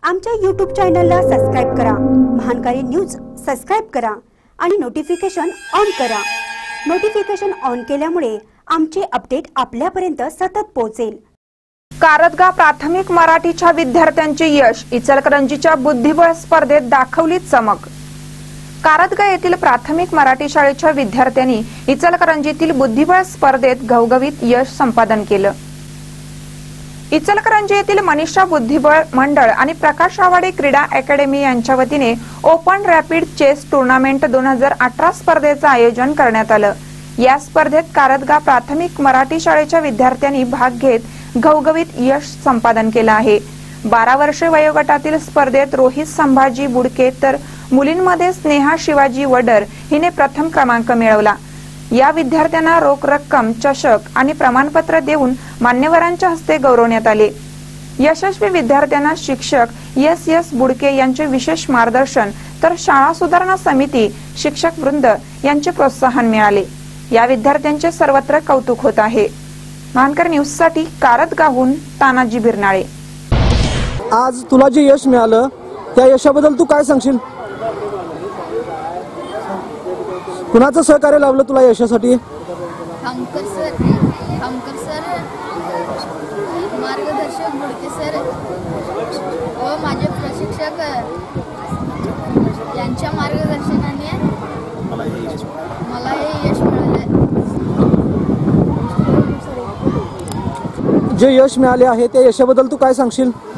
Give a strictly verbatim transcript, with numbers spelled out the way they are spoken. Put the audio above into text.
आमच्या यूट्यूब चॅनलला सबस्क्राइब करा, महानकारी न्यूज सबस्क्राइब करा आणि नोटिफिकेशन ऑन करा। नोटिफिकेशन ऑन केल्यामुळे आमचे अपडेट आपल्यापर्यंत सतत पोहोचेल। कारदगा प्राथमिक मराठीच्या विद्यार्थ्यांचे यश, इचलकरंजीच्या बुद्धिबळ स्पर्धेत दाखवली चमक। कारदगा येथील प्राथमिक मराठी शाळेच्या विद्यार्थ्यांनी इचलकरंजीतील बुद्धिबळ स्पर्धेत घवघवीत यश संपादन केलं। इचलकरंजी येथील मनीषा बुद्धिबळ मंडळ आणि प्रकाश आवाडे क्रीडा अकॅडमी यांच्या वतीने ओपन रॅपिड चेस टूर्नामेंट दोन हजार अठरा स्पर्धेचं आयोजन करण्यात आलं। या स्पर्धेत कारदगा प्राथमिक मराठी शाळेच्या विद्यार्थ्यांनी भाग घेत घवघवीत यश संपादन केलं आहे। बारा वर्षे वयोगटातील स्पर्धेत रोहित संभाजी बुडके तर मुलींमध्ये स्नेहा शिवाजी वडर हिने प्रथम क्रमांक मिळवला। या विद्यार्थ्यांना रोख रक्कम, चषक आणि प्रमाणपत्र देऊन मान्यवरांच्या हस्ते गौरवण्यात आले। यशस्वी विद्यार्थ्यांना शिक्षक एस एस बुडके यांचे विशेष मार्गदर्शन तर शाळा सुधारणा समिती शिक्षक वृंद यांचे प्रोत्साहन मिळाले। या विद्यार्थ्यांचे सर्वत्र कौतुक होत आहे। महानकर न्यूज साठी कारदगाहून तानाजी बिरनाळे। आज तुला जे यश मिळालं त्या यशाबद्दल तू काय सांगशील? कुणाचं सहकार्य लाभलं तुला यशासाठी? हमकर सर, हमकर सर, मार्गदर्शक बुडके सर व माझे प्रशिक्षक यांच्या मार्गदर्शनाने मला हे यश मिळाले। जे यश मिळाले आहे त्या यशाबद्दल तू काय सांगशील?